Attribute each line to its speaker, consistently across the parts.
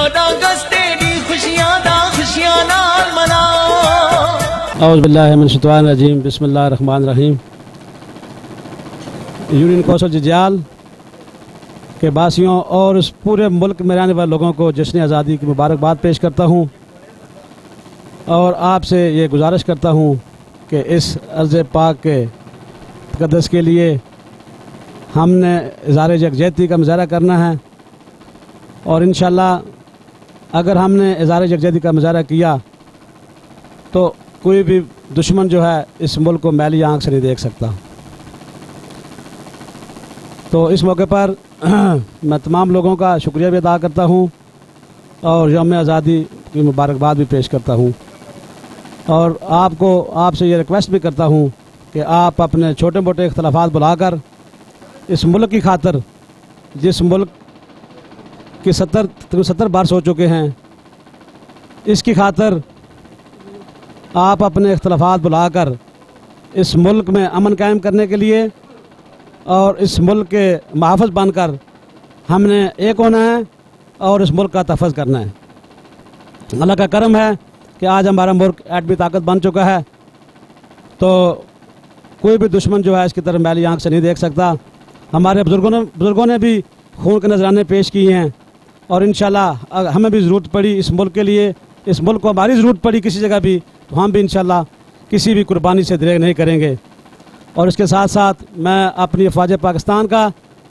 Speaker 1: 14 अगस्त दी खुशियां दा खुशियां नाल मनाओ।
Speaker 2: औज़ु बिल्लाहि मिनश शैतानिर रजीम, बिस्मिल्लाहिर रहमानिर रहीम। यूनियन कौंसिल जंजियाल के वासियों और इस पूरे मुल्क में रहने वाले लोगों को जश्न आज़ादी की मुबारकबाद पेश करता हूँ और आपसे ये गुजारिश करता हूँ कि इस अर्ज़ पाक के तक़द्दुस के लिए हमने इज़हार यकजहती का मुज़ाहरा करना है और इंशाअल्लाह अगर हमने इज़हार यकजहती का मुज़ाहरा किया तो कोई भी दुश्मन जो है इस मुल्क को मैली आँख से नहीं देख सकता। तो इस मौके पर मैं तमाम लोगों का शुक्रिया भी अदा करता हूँ और यौम आज़ादी की मुबारकबाद भी पेश करता हूँ और आपसे ये रिक्वेस्ट भी करता हूँ कि आप अपने छोटे मोटे इख्तलाफात बुलाकर इस मुल्क की खातर, जिस मुल्क की 70 बार सो चुके हैं, इसकी खातर आप अपने इख्तलाफात बुलाकर इस मुल्क में अमन कायम करने के लिए और इस मुल्क के मुहाफ़िज़ बनकर हमने एक होना है और इस मुल्क का तहफ़्फ़ुज़ करना है। अल्लाह का करम है कि आज हमारा मुल्क एटमी ताकत बन चुका है, तो कोई भी दुश्मन जो है इसकी तरफ मैली आँख से नहीं देख सकता। हमारे बुज़ुर्गों ने भी खून के नजराने पेश किए हैं और इंशाल्लाह हमें भी ज़रूरत पड़ी इस मुल्क के लिए, इस मुल्क को हमारी ज़रूरत पड़ी किसी जगह भी, तो हम भी इंशाल्लाह किसी भी कुर्बानी से दरेग नहीं करेंगे। और इसके साथ साथ मैं अपनी अफ़वाज पाकिस्तान का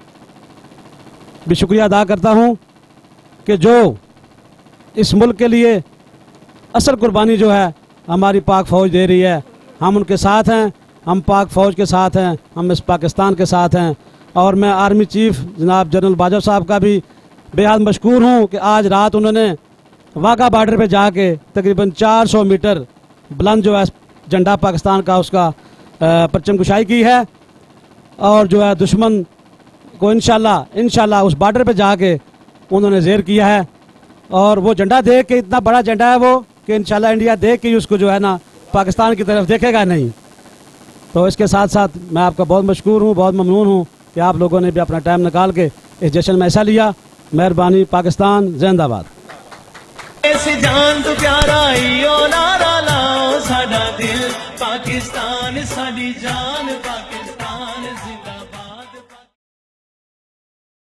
Speaker 2: भी शुक्रिया अदा करता हूँ कि जो इस मुल्क के लिए असल कुर्बानी जो है हमारी पाक फ़ौज दे रही है, हम उनके साथ हैं, हम पाक फ़ौज के साथ हैं, हम इस पाकिस्तान के साथ हैं। और मैं आर्मी चीफ जनाब जनरल बाजवा साहब का भी बेहद मशकूर हूँ कि आज रात उन्होंने वाघा बॉर्डर पे जाके तकरीबन 400 मीटर बुलंद जो है झंडा पाकिस्तान का उसका परचम कुशाई की है और जो है दुश्मन को इंशाल्लाह उस बॉर्डर पे जाके उन्होंने ज़ेर किया है और वो झंडा देख के, इतना बड़ा झंडा है वो कि इंशाल्लाह इंडिया देख के उसको जो है ना पाकिस्तान की तरफ देखेगा नहीं। तो इसके साथ साथ मैं आपका बहुत मशकूर हूँ, बहुत ममनून हूँ कि आप लोगों ने भी अपना टाइम निकाल के इस जश्न में हिस्सा लिया। मेहरबानी। पाकिस्तान जिंदाबाद।
Speaker 1: जान तो प्यारा नारा लाओ, साडा दिल पाकिस्तान, साडी जान पाकिस्तान।